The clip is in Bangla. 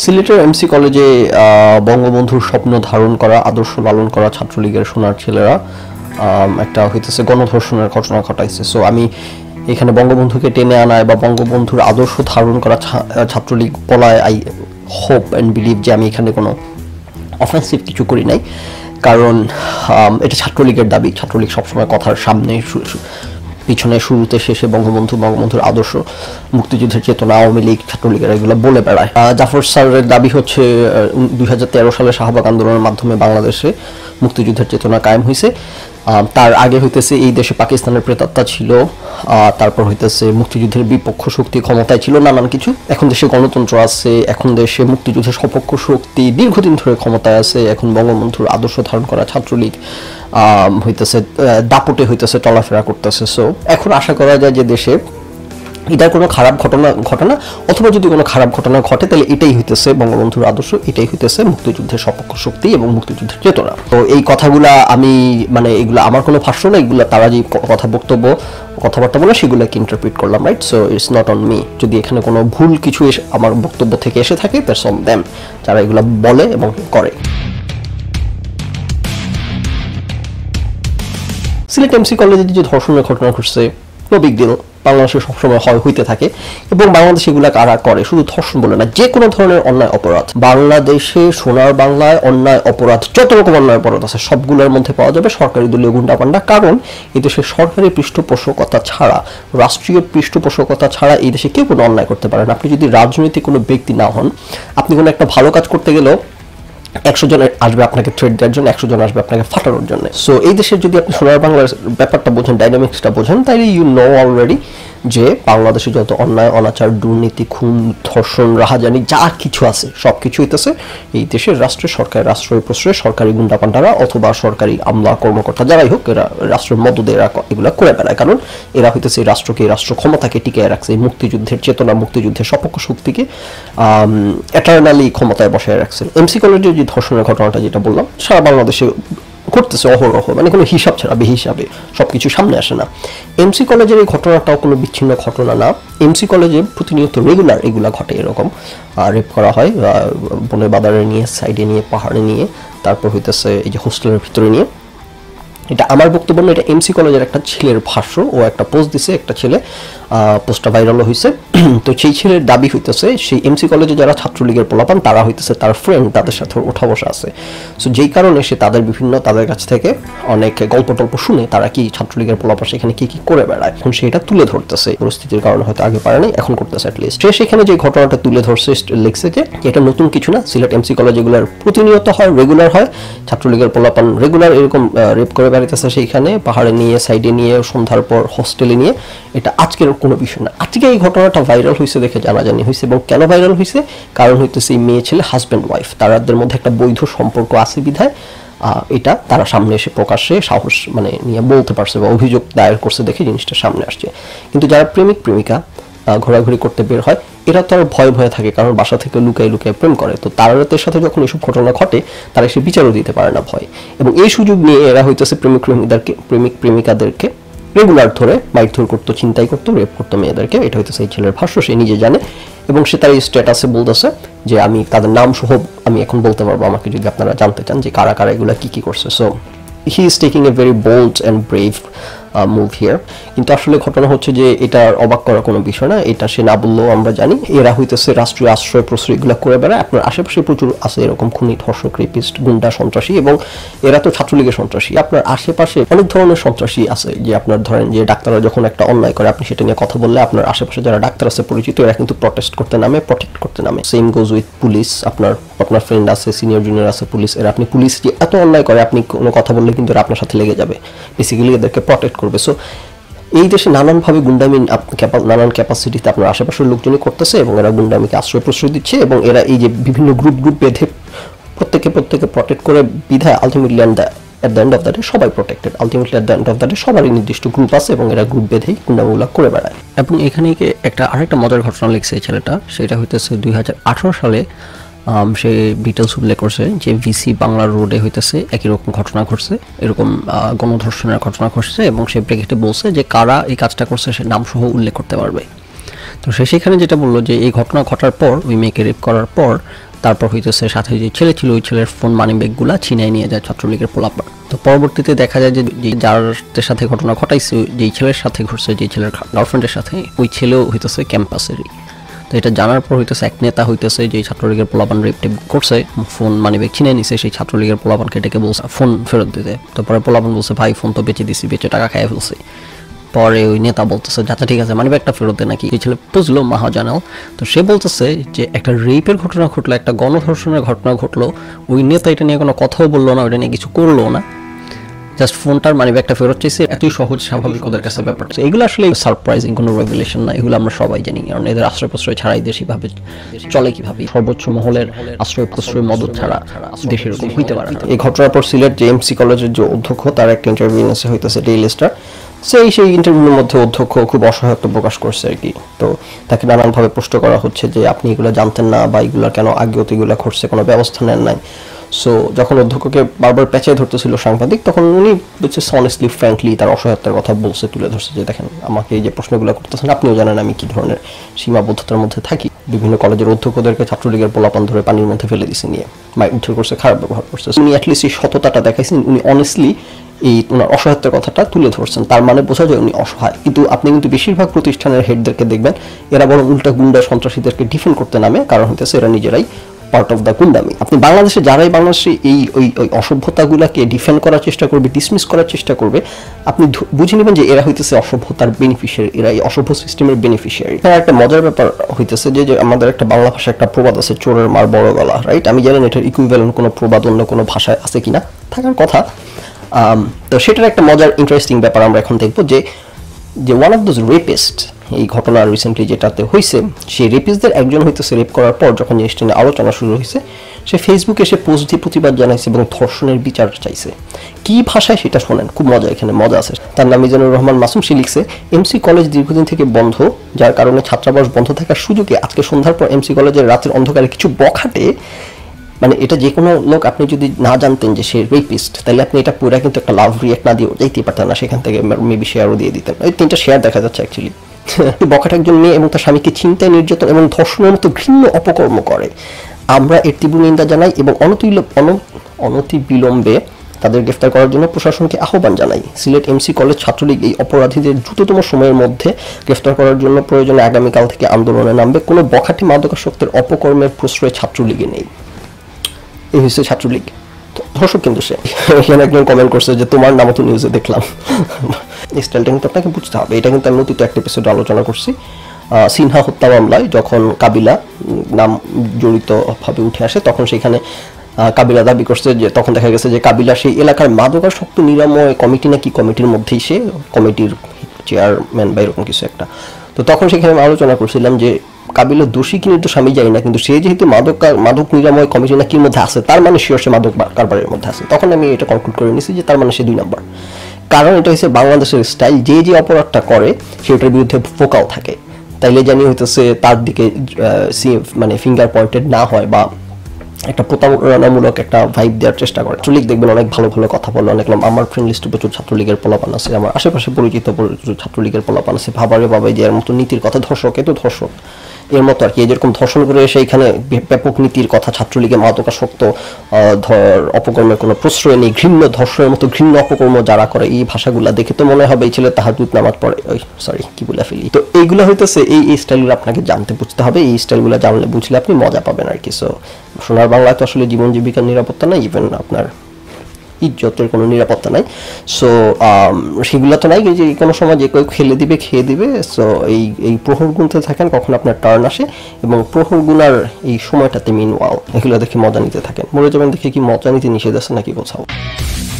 সিলেটের এমসি কলেজে বঙ্গবন্ধুর স্বপ্ন ধারণ করা, আদর্শ লালন করা ছাত্রলীগের সোনার ছেলেরা একটা হইতেছে গণধর্ষণের ঘটনা ঘটাইছে। সো আমি এখানে বঙ্গবন্ধুকে টেনে আনায় বা বঙ্গবন্ধুর আদর্শ ধারণ করা ছাত্রলীগ বলায় আই হোপ অ্যান্ড বিলিভ যে আমি এখানে কোনো অফেন্সিভ কিছু করি নাই, কারণ এটা ছাত্রলীগের দাবি। ছাত্রলীগ সবসময় কথার সামনে পিছনে শুরুতে শেষে বঙ্গবন্ধুর আদর্শ, মুক্তিযুদ্ধের চেতনা, আওয়ামী লীগ, ছাত্রলীগের এগুলো বলে বেড়ায়। জাফর স্যারের দাবি হচ্ছে 2013 সালে শাহবাগ আন্দোলনের মাধ্যমে বাংলাদেশে মুক্তিযুদ্ধের চেতনা কায়েম হয়েছে। তার আগে হইতেছে এই দেশে পাকিস্তানের প্রেতাত্মা ছিল, তারপর হইতেছে মুক্তিযুদ্ধের বিপক্ষ শক্তি ক্ষমতায় ছিল, নানান কিছু। এখন দেশে গণতন্ত্র আছে, এখন দেশে মুক্তিযুদ্ধের সপক্ষ শক্তি দীর্ঘদিন ধরে ক্ষমতায় আছে। এখন বঙ্গবন্ধুর আদর্শ ধারণ করা ছাত্রলীগ হইতেছে দাপটে হইতেছে চলাফেরা করতেছে। সো এখন আশা করা যায় যে দেশে এটার কোনো খারাপ ঘটনা ঘটে না, অথবা যদি কোনো খারাপ ঘটনা ঘটে তাহলে এটাই হইতেছে বঙ্গবন্ধুর আদর্শ, এটাই হইতেছে মুক্তিযুদ্ধের সপক্ষ শক্তি এবং মুক্তিযুদ্ধের চেতনা। তো এই কথাগুলা আমি এগুলো আমার কোনো ভাষ্য না, এগুলো তারা যে কথাবার্তা বলে সেগুলোকে ইন্টারপ্রিট করলাম, right? So it's not on me. যদি এখানে কোনো ভুল কিছু আমার বক্তব্য থেকে এসে থাকে, দ্যাটস অন দেম, যারা এগুলো বলে এবং করে। সিলেট এমসি কলেজে যে ধর্ষণের ঘটনা ঘটছে, নো বিগ ডিল, বাংলাদেশে সবসময় হইতে থাকে এবং বাংলাদেশে এগুলা কারা করে, শুধু ধর্ষণ বলে না, যে কোনো ধরনের অন্যায় অপরাধ বাংলাদেশে, সোনার বাংলায় অন্যায় অপরাধ, যত রকম অন্যায় অপরাধ আছে সবগুলোর মধ্যে পাওয়া যাবে সরকারি দলীয় গুন্ডাপান্ডা। কারণ এই দেশে সরকারি পৃষ্ঠপোষকতা ছাড়া, রাষ্ট্রীয় পৃষ্ঠপোষকতা ছাড়া এই দেশে কেউ কোনো অন্যায় করতে পারে না। আপনি যদি রাজনৈতিক কোনো ব্যক্তি না হন, আপনি কোনো একটা ভালো কাজ করতে গেলেও 100 জন আসবে আপনাকে থ্রেট দেওয়ার জন্য, 100 জন আসবে আপনাকে ফাটানোর জন্য। সো এই দেশের যদি আপনি সোনার বাংলার ব্যাপারটা বোঝেন, ডাইনামিক্সটা বোঝেন, তাইলে ইউ নো অলরেডি যে বাংলাদেশে যত অন্যায়, অনাচার, দুর্নীতি, খুন, ধর্ষণ, রাহাজানি যা কিছু আছে সব কিছু হইতেছে এই দেশের রাষ্ট্রের সরকারের রাষ্ট্রের প্রশ্রয়ে সরকারি গুন্ডাপান্ডারা অথবা সরকারি আমলা কর্মকর্তা যারাই হোক, এরা রাষ্ট্রের মদদে এরা এগুলো করে বেড়ায়। কারণ এরা হইতেছে এই রাষ্ট্রকে, রাষ্ট্র ক্ষমতাকে টিকিয়ে রাখছে, এই মুক্তিযুদ্ধের চেতনা, মুক্তিযুদ্ধের সপক্ষ শক্তিকে এটারনালি ক্ষমতায় বসায় রাখছে। এমসি কলেজের যে ধর্ষণের ঘটনাটা যেটা বললাম, সারা বাংলাদেশে ঘটতেছে অহরহ, কোনো হিসাব ছাড়া বেহিসাবে সবকিছু সামনে আসে না। এমসি কলেজের এই ঘটনাটাও কোনো বিচ্ছিন্ন ঘটনা না। এমসি কলেজে প্রতিনিয়ত রেগুলার এগুলা ঘটে, এরকম রেপ করা হয় বনে বাজারে নিয়ে, সাইডে নিয়ে, পাহাড়ে নিয়ে, তারপর হইতেছে এই যে হোস্টেলের ভিতরে নিয়ে। এটা আমার বক্তব্য না, এটা এমসি কলেজের একটা ছেলের ভাষ্য। ও একটা পোস্ট দিছে, একটা ছেলে, পোস্টটা ভাইরাল হয়েছে। তো সেই ছেলের দাবি হইতেছে সেই এমসি কলেজে যারা ছাত্রলীগের পোলাপান তারা হইতেছে তার ফ্রেন্ড, তাদের সাথে ওঠা বসা আছে। সো যেই কারণে সে তাদের কাছ থেকে অনেক গল্প টল্প শুনে তারা কি ছাত্রলীগের পোলাপান সেখানে কি কি করে বেড়ায়, এখন সেটা তুলে ধরতেছে। পরিস্থিতির কারণে হয়তো আগে পারে নাই, এখন করতেছে অ্যাটলিস্ট। সে সেখানে যে ঘটনাটা তুলে ধরছে, লিখছে যে এটা নতুন কিছু না, সিলেট এমসি কলেজ এগুলার প্রতিনিয়ত হয়, রেগুলার হয়, ছাত্রলীগের পোলাপান রেগুলার এরকম রেপ করে বেড়াইতেছে সেইখানে, পাহাড়ে নিয়ে, সাইডে নিয়ে, সন্ধ্যার পর হোস্টেলে নিয়ে। এটা আজকের কোনো বিষয় না। আজকে এই ঘটনাটা ভাইরাল হয়েছে দেখে জানাজানি হয়েছে। এবং কেন ভাইরাল হয়েছে? কারণ হইতেছে এই মেয়ে ছেলে হাজব্যান্ড ওয়াইফ, তাদের মধ্যে একটা বৈধ সম্পর্ক আছে বিধায় এটা তারা সামনে এসে প্রকাশ্যে সাহস নিয়ে বলতে পারছে বা অভিযোগ দায়ের করছে দেখে জিনিসটা সামনে আসছে। কিন্তু যারা প্রেমিক প্রেমিকা ঘোরাঘুরি করতে বের হয়, এরা তো আর ভয়ে থাকে, কারণ বাসা থেকে লুকায় প্রেম করে। তো তাদের সাথে যখন এসব ঘটনা ঘটে, তারা এসে বিচারও দিতে পারে না ভয়। এবং এই সুযোগ নিয়ে এরা হইতেছে প্রেমিক প্রেমিকাদেরকে রেগুলার ধরে মারধর করতো, ছিনতাই করতো, রেপ করতো মেয়েদেরকে। এটা হইতেছে এই ছেলের ভাষ্য, সে নিজে জানে। এবং সে তার স্ট্যাটাসে বলতেছে যে আমি তাদের নাম সহ আমি এখন বলতে পারবো, আমাকে যদি আপনারা জানতে চান যে কারা কারা এগুলা কি করছে। So he is taking a very bold and brave move here. কিন্তু আসলে ঘটনা হচ্ছে যে এটা অবাক করার কোনো বিষয় না, এটা সে না বললেও আমরা জানি। এরা হইতেছে রাষ্ট্রীয় আশ্রয় প্রশ্রয় এগুলো করে বেড়ায়। আপনার আশেপাশে প্রচুর আছে এরকম খুনি, ধর্ষক, রেপিস্ট, গুন্ডা, সন্ত্রাসী। এবং এরা তো ছাত্রলীগের সন্ত্রাসী। আপনার আশেপাশে অনেক ধরনের সন্ত্রাসী আছে, যে আপনার ধরেন যে ডাক্তাররা যখন একটা অন্যায় করে, আপনি সেটা নিয়ে কথা বললে আপনার আশেপাশে যারা ডাক্তার আছে পরিচিত, এরা কিন্তু প্রটেস্ট করতে নামে, প্রটেক্ট করতে নামে। Same goes with police. আপনার ফ্রেন্ড আছে, সিনিয়র জুনিয়র আছে পুলিশ, এরা আপনি পুলিশ যে এত অন্যায় করে, আপনি কোনো কথা বললে কিন্তু এরা আপনার সাথে লেগে যাবে, বেসিক্যালি এদেরকে প্রটেক্ট করবে। সো এই দেশে নানানভাবে গুন্ডামি, নানান ক্যাপাসিটিতে আপনার আশেপাশের লোকজনই করতেছে এবং এরা গুন্ডামিকে আশ্রয় প্রশ্রয় দিচ্ছে। এবং এরা এই যে বিভিন্ন গ্রুপ বেঁধে প্রত্যেকে প্রটেক্ট করে বিধায় ultimately at the end of the day সবাই protected. Ultimately at the end of the day সবারই নির্দিষ্ট গ্রুপ আছে এবং এরা গ্রুপ বেঁধেই গুন্ডামিগুলো করে বেড়ায়। এবং এখানে আরেকটা মজার ঘটনা লিখছে এই ছেলেটা, সেটা হইতেছে 2018 সালে সে ডিটেলস উল্লেখ করছে যে ভিসি বাংলা রোডে হইতেছে একই রকম ঘটনা ঘটছে, এরকম গণধর্ষণের ঘটনা ঘটছে। এবং সে ব্র্যাকেটে বলছে যে কারা এই কাজটা করছে সে নাম সহ উল্লেখ করতে পারবে। তো সে সেখানে যেটা বললো যে এই ঘটনা ঘটার পর, ওই মেয়েকে রেপ করার পর তারপর হইতেছে সাথে যে ছেলে ছিল ওই ছেলের ফোন মানি ব্যাগগুলা ছিনাই নিয়ে যায় ছাত্রলীগের পোলাপান। তো পরবর্তীতে দেখা যায় যে যার সাথে ঘটনা ঘটাইছে, যেই ছেলের সাথে ঘটছে, যেই ছেলের গার্লফ্রেন্ডের সাথে, ওই ছেলেও হইতেছে ক্যাম্পাসেরই। তো এটা জানার পর হইতেছে এক নেতা হইতেছে যে ছাত্রলীগের পোলাপান রেপ টেপ করছে, ফোন মানি ব্যাগ ছিনিয়ে নিছে, সেই ছাত্রলীগের পোলাপানকে ডেকে বলছে ফোন ফেরত দিতে। তারপরে পোলাপান বলছে ভাই ফোন তো বেঁচে দিছি, বেঁচে টাকা খাইয়ে ফেলছি। পরে ওই নেতা বলতেছে আচ্ছা ঠিক আছে মানি ব্যাগটা ফেরত দেয় নাকি। এই ছেলে বুঝলো মহাজানাল। তো সে বলতেছে যে একটা রেপের ঘটনা ঘটলো, একটা গণধর্ষণের ঘটনা ঘটলো, ওই নেতা এটা নিয়ে কোনো কথাও বললো না, ওটা নিয়ে কিছু করলো না, জাস্ট ফোনটার মানি ব্যাগটা ফেরত চাইছে। এতই সহজ স্বাভাবিক ওদের কাছে ব্যাপারটা। এগুলো আসলে সারপ্রাইজিং কোনো রেভেলেশন না, এগুলো আমরা সবাই জানি, কারণ এদের আশ্রয় প্রশ্রয় ছাড়াই দেশ এইভাবে চলে কিভাবে। সর্বোচ্চ মহলের আশ্রয় প্রশ্রয় মদত ছাড়া দেশের এরকম হইতে পারে না। এই ঘটনার পর সিলেট যে এমসি কলেজের যে অধ্যক্ষ, তার একটা ইন্টারভিউ নিয়েছে হইতেছে ডেইলি স্টার। সেই ইন্টারভিউর মধ্যে অধ্যক্ষ খুব অসহায়ত্ব প্রকাশ করছে আর কি। তো তাকে নানানভাবে প্রশ্ন করা হচ্ছে যে আপনি এগুলো জানতেন না, বা এগুলো কেন আগেও তো এগুলো ঘটছে, কোনো ব্যবস্থা নেন নাই। সো যখন অধ্যক্ষকে বারবার পেঁচাই ধরতেছিল সাংবাদিক, তখন উনি অনেস্টলি ফ্র্যাঙ্কলি তার অসহায়তার কথা বলছে, তুলে ধরছে যে দেখেন আমাকে এই যে প্রশ্নগুলো করতেছেন, আপনিও জানেন আমি কি ধরনের সীমাবদ্ধতার মধ্যে থাকি। বিভিন্ন কলেজের অধ্যক্ষদেরকে ছাত্রলীগের পোলাপান ধরে পানির মধ্যে ফেলে দিছে, নিয়ে উদ্ধার করছে, খারাপ ব্যবহার করছে। উনি অ্যাটলিস্ট এই সততাটা দেখাইছেন, উনি অনেস্টলি এই ওনার অসহায়তার কথাটা তুলে ধরছেন, তার মানে বোঝা যায় উনি অসহায়। কিন্তু আপনি কিন্তু বেশিরভাগ প্রতিষ্ঠানের হেডদেরকে দেখবেন এরা বরং উল্টা গুন্ডা সন্ত্রাসীদেরকে ডিফেন্ড করতে নামে, কারণ হইতেছে এরা নিজেরাই পার্ট অফ দ্য গুন্ডামি। আপনি বাংলাদেশে যারাই বাংলাদেশে এই ওই অসভ্যতাগুলোকে ডিফেন্ড করার চেষ্টা করবে, ডিসমিস করার চেষ্টা করবে, আপনি বুঝে নেবেন যে এরা হইতেছে অসভ্যতার বেনিফিশিয়ারি, এরা এই অসভ্য সিস্টেমের বেনিফিশিয়ারি। একটা মজার ব্যাপার হইতেছে যে আমাদের একটা বাংলা ভাষায় একটা প্রবাদ আছে, চোরের মার বড় গলা, রাইট? আমি জানি এটার ইকুইভ্যালেন্ট কোনো প্রবাদ অন্য কোনো ভাষায় আছে কিনা, থাকার কথা। তো সেটার একটা মজার ইন্টারেস্টিং ব্যাপার আমরা এখন দেখবো যে ওয়ান অফ দোজ রেপিস্ট, এই ঘটনা রিসেন্টলি যেটাতে হয়েছে, সেই রেপিস্টদের একজন হইতেছে রেপ করার পর যখন জিনিসটা নিয়ে আলোচনা শুরু হয়েছে, সে ফেসবুকে এসে পোস্ট দিয়ে প্রতিবাদ জানাইছে এবং ধর্ষণের বিচার চাইছে। কি ভাষায় সেটা শোনেন, খুব মজা, এখানে মজা আছে। তার নাম মিজানুর রহমান মাসুম। সে লিখছে এমসি কলেজ দীর্ঘদিন থেকে বন্ধ, যার কারণে ছাত্রাবাস বন্ধ থাকার সুযোগে আজকে সন্ধ্যার পর এমসি কলেজের রাতের অন্ধকারে কিছু বখাটে, মানে এটা যে কোনো লোক, আপনি যদি না জানতেন যে সে রেপিস্ট, তাহলে আপনি এটা পুরো কিন্তু একটা লাভ রিয়েক্ট না দিয়েও যাইতেই পারতেন না, সেখান থেকে মেবি শেয়ারও দিয়ে দিতেন। এই 3টা শেয়ার দেখা যাচ্ছে অ্যাকচুয়ালি। বখাট একজন মেয়ে এবং তার স্বামীকে ছিনতাই, নির্যাতন এবং ধর্ষণের মতো ঘৃণ্য অপকর্ম করে। আমরা এর তীব্র নিন্দা জানাই এবং অনতিবিলম্বে তাদের গ্রেফতার করার জন্য প্রশাসনকে আহ্বান জানাই। সিলেট এমসি কলেজ ছাত্রলীগ এই অপরাধীদের দ্রুততম সময়ের মধ্যে গ্রেফতার করার জন্য প্রয়োজনে আগামীকাল থেকে আন্দোলনে নামবে। কোনো বখাটি মাদকাসক্তের অপকর্মের প্রশ্রয় ছাত্রলীগে নেই। এই হচ্ছে ছাত্রলীগ। ধর্ষক কিন্তু সে। এখানে একজন কমেন্ট করছে যে তোমার নামও তো নিউজে দেখলাম। এই স্টাইলটা কিন্তু আপনাকে বুঝতে হবে। এটা কিন্তু আমি অতীত একটা এপিসোডে আলোচনা করছি। সিনহা হত্যা মামলায় যখন কাবিলা নাম জড়িতভাবে উঠে আসে, তখন সেখানে কাবিলা দাবি করছে যে তখন দেখা গেছে যে কাবিলা সেই এলাকার মাদকাসক্ত নিরাময় কমিটি নাকি কমিটির মধ্যেই সে কমিটির চেয়ারম্যান বা এরকম কিছু একটা। তো তখন সেখানে আমি আলোচনা করছিলাম যে কাবিলা দোষী কি নির্দোষ আমি জানি না, কিন্তু সে যেহেতু মাদক নিরাময় কমিটি নাকির মধ্যে আছে, তার মানে সে মাদক কারবারের মধ্যে আছে। তখন আমি এটা কনক্লুড করে নিয়েছি যে তার মানে সে 2 নম্বর। কারণ এটা হচ্ছে বাংলাদেশের স্টাইল, যে অপরাধটা করে সেটার বিরুদ্ধে ফোকাল থাকে, তাইলে জানি হইতেছে তার দিকে মানে ফিঙ্গার পয়েন্টেড না হয় বা একটা প্রতারণামূলক একটা ভাইব দেওয়ার চেষ্টা করে। ছাত্রলীগ দেখবেন অনেক ভালো ভালো কথা বলে, অনেক আমার ফ্রেন্ড লিস্টে প্রচুর ছাত্রলীগের পোলাপান আছে, আমার আশেপাশে পরিচিত প্রচুর ছাত্রলীগের পোলাপান আছে। ভাবারে বাবাই যে এর মতো নীতির কথা, ধর্ষক এ তো ধর্ষক এর মতো আর কি, যেরকম ধর্ষণ করে সেইখানে ব্যাপক নীতির কথা, ছাত্রলীগে মাদকাসক্ত অপকর্মের কোনো প্রশ্রয় নেই, ঘৃণ্য ধর্ষণের মতো ঘৃণ্য অপকর্ম যারা করে, এই ভাষাগুলা দেখে তো মনে হবে এই ছেলে তাহাজ্জুদ নামাজ পড়ে। কি বলে ফেলি। তো এইগুলো হইতেছে এই স্টাইলগুলো আপনাকে জানতে বুঝতে হবে। এই স্টাইলগুলো জানলে বুঝলে আপনি মজা পাবেন আর কি। সো সোনার বাংলায় তো আসলে জীবন জীবিকার নিরাপত্তা নাই, ইভেন আপনার ইজ্জতের কোনো নিরাপত্তা নাই। সো সেগুলো তো নাই যে কোনো সময় যে কেউ খেলে দিবে, খেয়ে দিবে। সো এই প্রহর গুনতে থাকেন কখন আপনার টার্ন আসে, এবং প্রহর গুনার এই সময়টাতে মিনওয়াল এগুলো দেখে মজা নিতে থাকেন। মরে যাবেন দেখে কি মজা নিতে নিষেধ আছে নাকি কোথাও?